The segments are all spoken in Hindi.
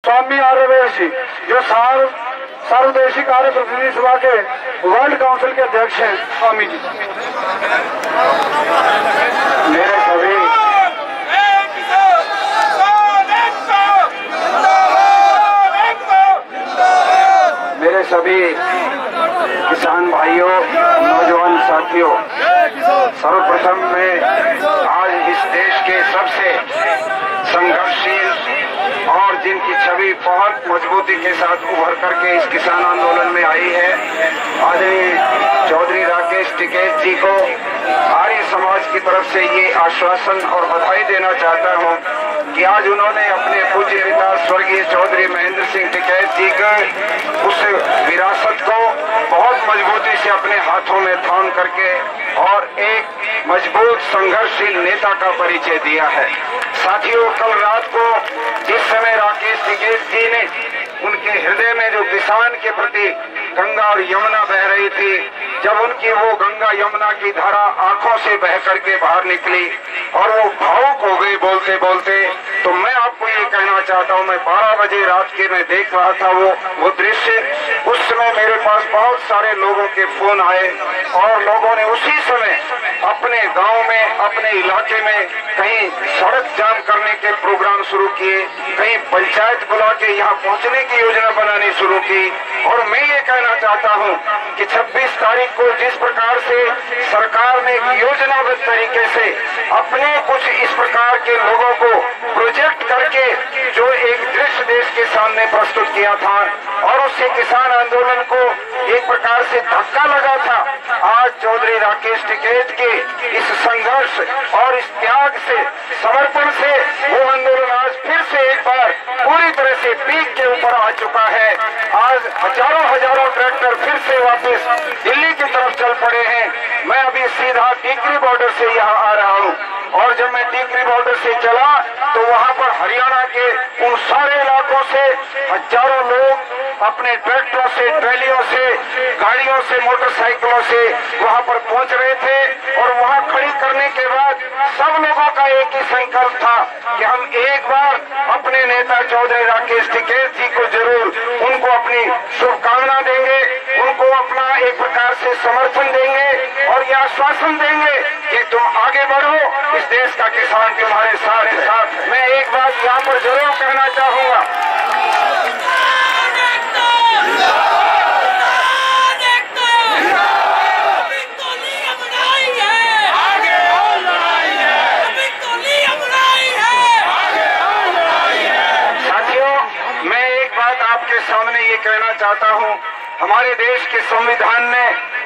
स्वामी आर्यवेश जी जो सर्वदेशी कार्य प्रतिनिधि सभा के वर्ल्ड काउंसिल के अध्यक्ष हैं। स्वामी जी मेरे सभी किसान भाइयों, नौजवान साथियों, सर्वप्रथम मैं आज इस देश के सबसे संघर्षशील और जिनकी छवि बहुत मजबूती के साथ उभर करके इस किसान आंदोलन में आई है, आदरणीय चौधरी राकेश टिकैत जी को आर्य समाज की तरफ से ये आश्वासन और बधाई देना चाहता हूँ कि आज उन्होंने अपने पूज्य पिता स्वर्गीय चौधरी महेंद्र सिंह टिकैत जी के उस विरासत को बहुत मजबूती से अपने हाथों में थाम करके और एक मजबूत संघर्षशील नेता का परिचय दिया है। साथियों, कल रात को जिस समय राकेश टिकैत जी ने उनके हृदय में जो किसान के प्रति गंगा और यमुना बह रही थी, जब उनकी वो गंगा यमुना की धारा आंखों से बह करके बाहर निकली और वो भावुक हो गए बोलते बोलते, तो मैं आपको ये कहना चाहता हूँ, मैं 12 बजे रात के मैं देख रहा था वो दृश्य। उस समय मेरे पास बहुत सारे लोगों के फोन आए और लोगों ने उसी समय अपने गांव में, अपने इलाके में कहीं सड़क जाम करने के प्रोग्राम शुरू किए, कहीं पंचायत बुला के यहाँ पहुँचने की योजना बनानी शुरू की। और मैं ये कहना चाहता हूँ कि 26 तारीख को जिस प्रकार से सरकार ने योजनाबद्ध तरीके से अपने कुछ इस प्रकार के लोगों को प्रोजेक्ट करके जो एक दृश्य देश के सामने प्रस्तुत किया था और उससे किसान आंदोलन को एक प्रकार से धक्का लगा था, आज चौधरी राकेश टिकैत के इस संघर्ष और इस त्याग से, समर्पण से वो आंदोलन आज फिर से एक बार पूरी तरह से पीक के ऊपर आ चुका है। आज हजारों ट्रैक्टर फिर से वापस दिल्ली की तरफ चल पड़े हैं। मैं अभी सीधा टीकरी बॉर्डर से यहाँ आ रहा हूँ और जब मैं टीकरी बॉर्डर से चला तो वहाँ पर हरियाणा के उन सारे इलाकों से हजारों लोग अपने ट्रैक्टरों से, ट्रैलियों से, गाड़ियों से, मोटरसाइकिलों से वहाँ पर पहुँच रहे थे और वहाँ खड़ी करने के बाद सब लोगों का एक ही संकल्प था कि हम एक बार अपने नेता चौधरी राकेश टिकैत जी को जरूर उनको अपनी शुभकामना देंगे, उनको अपना एक प्रकार से समर्थन देंगे और ये आश्वासन देंगे कि तुम आगे बढ़ो, इस देश का किसान तुम्हारे साथ। मैं एक बात यहाँ पर जरूर कहना चाहूंगा, सामने ये कहना चाहता हूँ, हमारे देश के संविधान ने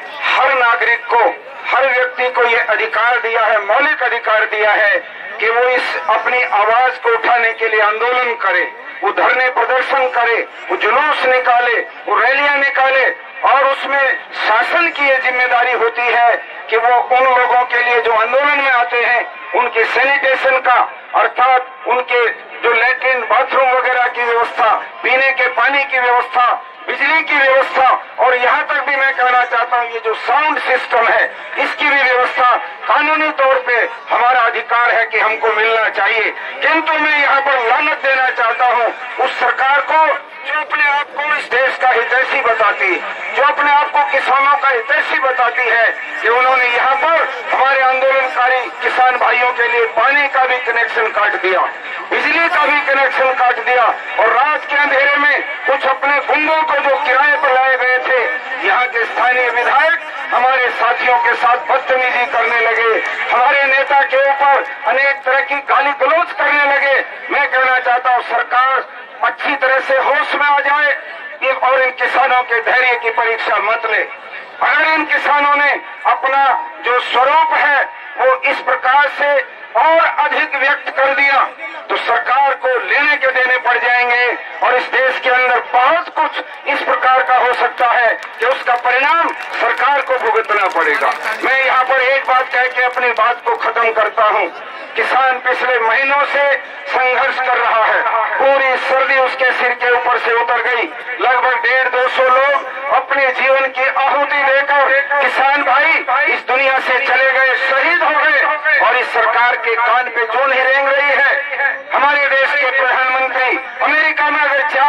हर नागरिक को, हर व्यक्ति को ये अधिकार दिया है, मौलिक अधिकार दिया है कि वो इस अपनी आवाज को उठाने के लिए आंदोलन करे, वो धरने प्रदर्शन करे, वो जुलूस निकाले, वो रैलियां निकाले और उसमें शासन की ये जिम्मेदारी होती है कि वो उन लोगों के लिए जो आंदोलन में आते हैं उनके सैनिटेशन का, अर्थात उनके जो लैट्रिन बाथरूम वगैरह की व्यवस्था, पीने के पानी की व्यवस्था, बिजली की व्यवस्था और यहाँ तक भी मैं कहना चाहता हूँ ये जो साउंड सिस्टम है इसकी भी व्यवस्था कानूनी तौर पे हमारा अधिकार है कि हमको मिलना चाहिए। किंतु मैं यहाँ पर लानत देना चाहता हूँ उस सरकार को जो अपने आप को इस देश का हितैषी बताती, जो अपने आप को किसानों का हितैषी बताती है कि उन्होंने यहाँ पर हमारे आंदोलनकारी किसान भाइयों के लिए पानी का भी कनेक्शन काट दिया, बिजली का भी कनेक्शन काट दिया और रात के अंधेरे में कुछ अपने गुंडों को जो किराए पर लाए गए थे, यहाँ के स्थानीय विधायक हमारे साथियों के साथ बदतमीजी करने लगे, हमारे नेता के ऊपर अनेक तरह की गाली गलौज करने लगे। मैं कहना चाहता हूँ सरकार अच्छी तरह से होश में आ जाए और इन किसानों के धैर्य की परीक्षा मत ले। अगर इन किसानों ने अपना जो स्वरूप है वो इस प्रकार से और अधिक व्यक्त कर दिया तो सरकार को लेने के देने पड़ जाएंगे और इस देश के अंदर बहुत कुछ इस प्रकार का हो सकता है कि उसका परिणाम सरकार को भुगतना पड़ेगा। मैं यहाँ पर एक बात कह के अपनी बात को खत्म करता हूँ। किसान पिछले महीनों से संघर्ष कर रहा है, पूरी सर्दी उसके सिर के ऊपर से उतर गई, लगभग 150-200 लोग अपने जीवन की आहुति देकर किसान भाई इस दुनिया से चले गए, शहीद हो गए और इस सरकार के कान पे जून ही रेंग रही है। हमारे देश के प्रधानमंत्री अमेरिका में अगर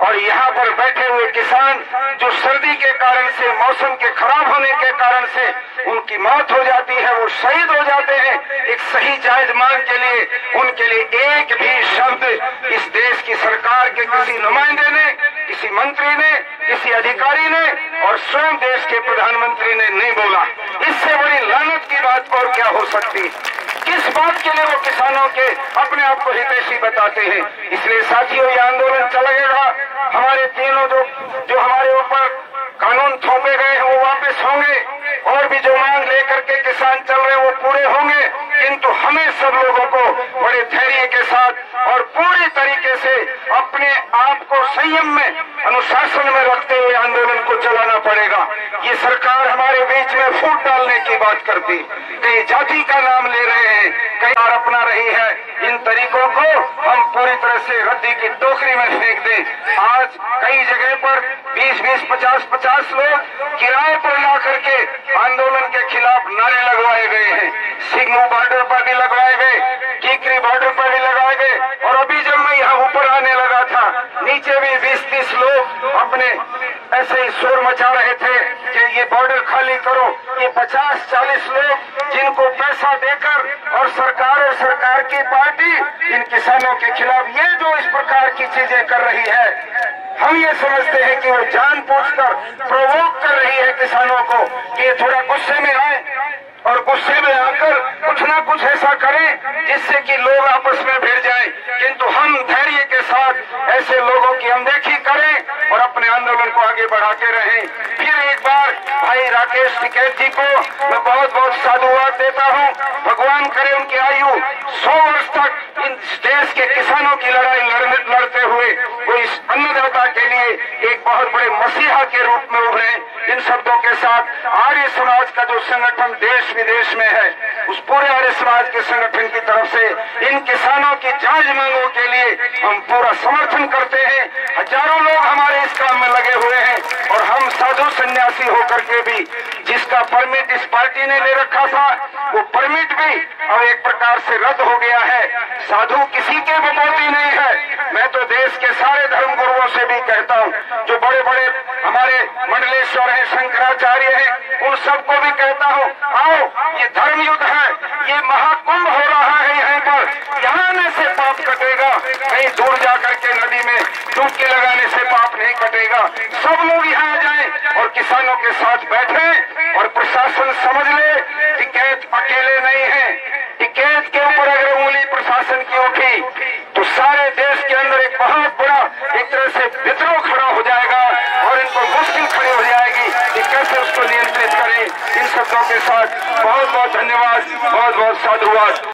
और यहाँ पर बैठे हुए किसान जो सर्दी के कारण से, मौसम के खराब होने के कारण से उनकी मौत हो जाती है, वो शहीद हो जाते हैं, एक सही जायज मांग के लिए उनके लिए एक भी शब्द इस देश की सरकार के किसी नुमाइंदे ने, किसी मंत्री ने, किसी अधिकारी ने और स्वयं देश के प्रधानमंत्री ने नहीं बोला। इससे बड़ी लानत की बात और क्या हो सकती? किस बात के लिए वो किसानों के अपने आप को हितैषी बताते हैं? इसलिए साथियों, ये आंदोलन चलेगा। हमारे तीनों जो हमारे ऊपर कानून थोपे गए हैं वो वापस होंगे और भी जो मांग लेकर के किसान चल रहे हैं वो पूरे होंगे, किंतु हमें सब लोगों को बड़े धैर्य के साथ और पूरी तरीके से अपने आप को संयम में, अनुशासन में रखते हुए आंदोलन को चलाना पड़ेगा। ये सरकार हमारे बीच में फूट डालने की बात करती, कई जाति का नाम ले रहे हैं, कई बार अपना रही है। इन तरीकों को हम पूरी तरह से रद्दी की टोकरी में फेंक दें। आज कई जगह पर 20-20, 50-50 लोग किराए पर ला करके आंदोलन के खिलाफ नारे लगवाए गए हैं। सिग्नू बॉर्डर पर भी लगवाए गए, टीकरी बॉर्डर पर भी लगाए गए और अभी जब मैं यहाँ ऊपर आने लगा था, नीचे भी 20-30 लोग अपने ऐसे ही शोर मचा रहे थे कि ये बॉर्डर खाली करो। ये 50-40 लोग जिनको पैसा देकर और सरकार की पार्टी इन किसानों के खिलाफ ये जो इस प्रकार की चीजें कर रही है, हम ये समझते हैं कि वो जानबूझकर प्रोवोक कर रही है किसानों को कि ये थोड़ा गुस्से में आए और गुस्से में आकर कुछ ना कुछ ऐसा करें जिससे कि लोग आपस में भिड़ जाएं। किंतु हम धैर्य के साथ ऐसे लोगों की अनदेखी करें और अपने आंदोलन को आगे बढ़ाते रहें। फिर एक बार भाई राकेश टिकैत जी को मैं बहुत बहुत साधुवाद देता हूं। भगवान करे उनकी आयु 100 वर्ष तक इन देश के किसानों की लड़ाई लड़ते हुए वो इस अन्नदाता के लिए एक बहुत बड़े मसीहा के रूप में उभरे। इन शब्दों के साथ आर्य समाज का जो संगठन देश विदेश में है, उस पूरे आर्य समाज के संगठन की तरफ से इन किसानों की जायज मांगों के लिए हम पूरा समर्थन करते हैं। हजारों लोग हमारे इस काम में लगे हुए हैं और हम साधु सन्यासी होकर के भी जिसका परमिट इस पार्टी ने ले रखा था, वो परमिट भी अब एक प्रकार से रद्द हो गया है। साधु किसी के विरोधी नहीं है। मैं तो देश के सारे धर्म गुरुओं से भी कहता हूँ, जो बड़े बड़े हमारे मंडलेश्वर हैं, शंकराचार्य हैं, उन सबको भी कहता हूँ, आओ ये धर्म युद्ध है, ये महाकुंभ हो रहा है यहाँ पर, यहाँ आने से पाप कटेगा, कहीं दूर जाकर के नदी में डुबकी लगाने से पाप नहीं कटेगा। सब लोग यहाँ आ जाएं और किसानों के साथ बैठे और प्रशासन समझ ले टिकैत अकेले नहीं है। टिकैत के ऊपर अगर उंगली प्रशासन की उठी तो सारे देश के अंदर एक बहुत बड़ा एक तरह से विद्रोह खड़ा हो जाएगा और इनको मुश्किल खड़ी हो जाएगी कि कैसे उसको नियंत्रित करें। इन शब्दों के साथ बहुत बहुत धन्यवाद, बहुत बहुत साधुवाद।